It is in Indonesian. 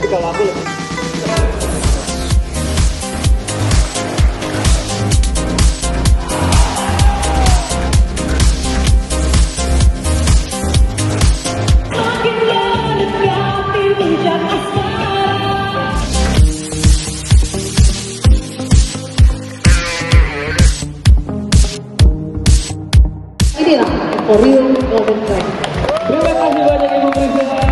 Tapi kalau aku lebih inilah for real golden track. Terima kasih banyak Ibu Priscilla.